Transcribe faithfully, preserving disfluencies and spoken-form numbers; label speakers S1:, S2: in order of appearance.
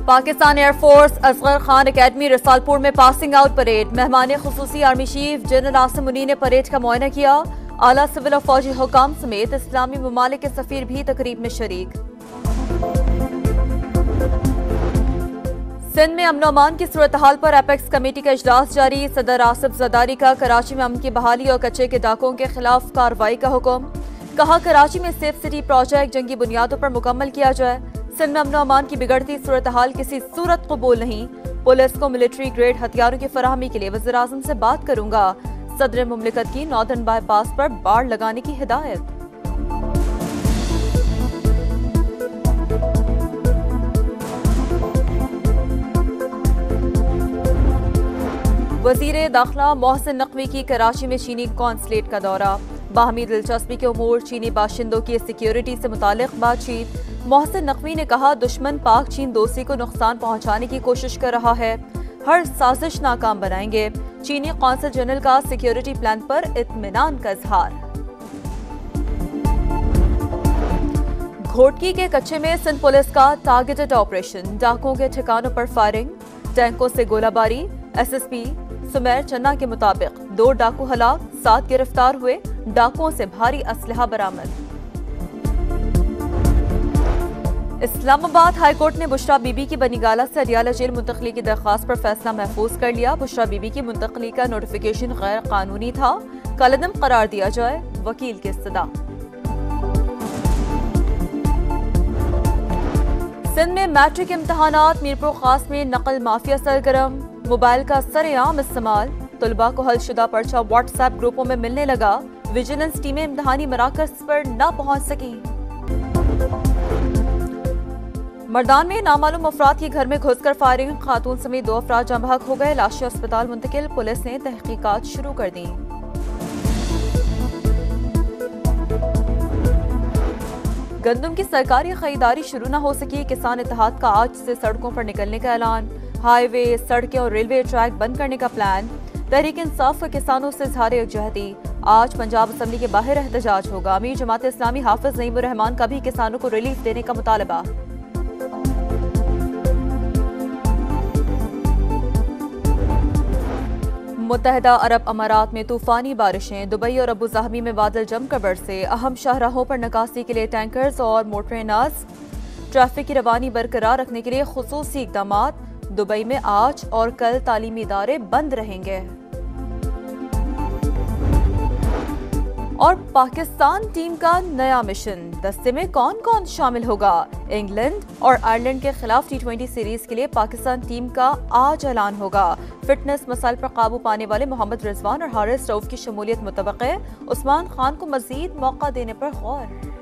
S1: Pakistan air force Asghar Khan academy Risalpur में passing out parade. मेहमान खुसूसी army chief general Asim Munir ने परेड का मुआयना किया। आला सिविल और फौजी हुकाम समेत इस्लामी ममालिक के सफीर भी तकरीब में शरीक। सिंध में अमन अमान की सूरत हाल पर एपेक्स कमेटी का इजलास जारी। सदर आसिफ जरदारी का कराची में अमन की बहाली और कच्चे के डाकों के खिलाफ कार्रवाई का हुक्म। कहा कराची में सेफ सिटी प्रोजेक्ट जंगी बुनियादों पर मुकम्मल किया जाए। सिंध में अमन अमान की बिगड़ती सूरत हाल किसी सूरत कबूल नहीं। पुलिस को मिलिट्री ग्रेड हथियारों की फराहमी के लिए वज़ीर आज़म से बात करूंगा। सदर मुमलिकत की नॉर्दर्न बाईपास पर बाड़ लगाने की हिदायत। वज़ीर दाखिला मोहसिन नकवी की कराची में चीनी कॉन्सुलेट का दौरा। बाहमी दिलचस्पी के उमूर चीनी बाशिंदों की सिक्योरिटी से मुतालिक बातचीत। मोहसिन नकवी ने कहा दुश्मन पाक चीन दोस्ती को नुकसान पहुंचाने की कोशिश कर रहा है, हर साजिश नाकाम बनाएंगे। चीनी कौंसल जनरल का सिक्योरिटी प्लान पर इत्मीनान का इजहार। घोटकी के कच्चे में सिंध पुलिस का टारगेटेड ऑपरेशन। डाकुओं के ठिकानों पर फायरिंग, टैंकों से गोलाबारी। एसएसपी सुमेर चन्ना के मुताबिक दो डाकू हलाक, सात गिरफ्तार हुए। डाकुओं से भारी असलहा बरामद। इस्लामाबाद हाईकोर्ट ने बुशरा बीबी की बनीगाला से अडियाला जेल मुंतकली की दरख्वास्त पर फैसला महफूज कर लिया। बुशरा बीबी की मुंतकली का नोटिफिकेशन गैर कानूनी था, कलअदम करार दिया जाए, वकील की इस्तदा। सिंध में मैट्रिक इम्तहानात। मीरपुर खास में नकल माफिया सरगर्म। मोबाइल का सरेआम इस्तेमाल। तलबा को हलशुदा पर्चा व्हाट्सएप ग्रुपों में मिलने लगा। विजिलेंस टीमें इम्तहानी मराकज पर न पहुंच सकी। मर्दान में नामालूम अफराद के घर में घुसकर फायरिंग। खातून समेत दो अफराद जाँ बहक हो गए। लाशें अस्पताल मुंतकिल। पुलिस ने तहकीकात शुरू कर दी। गंदम की सरकारी खरीदारी शुरू न हो सकी। किसान इत्तेहाद का आज से सड़कों पर निकलने का ऐलान। हाईवे, सड़कें और रेलवे ट्रैक बंद करने का प्लान। तहरीक इंसाफ का किसानों से इजहार यकजहती। आज पंजाब असम्बली के बाहर एहतजाज होगा। अमीर जमात इस्लामी हाफिज नईमुर रहमान का भी किसानों को रिलीफ देने का मुतालबा। मुत्तहदा अरब अमारात में तूफानी बारिशें। दुबई और अबू ज़ाहबी में बादल जमकर बरसे। अहम शाहराहों पर निकासी के लिए टैंकर्स और मोटरें नस्ब। ट्रैफिक की रवानी बरकरार रखने के लिए खुसूसी इक़दामात। दुबई में आज और कल तालीमी इदारे बंद रहेंगे। और पाकिस्तान टीम का नया मिशन। दस्ते में कौन कौन शामिल होगा? इंग्लैंड और आयरलैंड के खिलाफ टी ट्वेंटी सीरीज के लिए पाकिस्तान टीम का आज ऐलान होगा। फिटनेस मसाइल पर काबू पाने वाले मोहम्मद रिजवान और हारिस रऊफ की शमूलियत मुतवक्के। उस्मान खान को मजीद मौका देने पर गौर।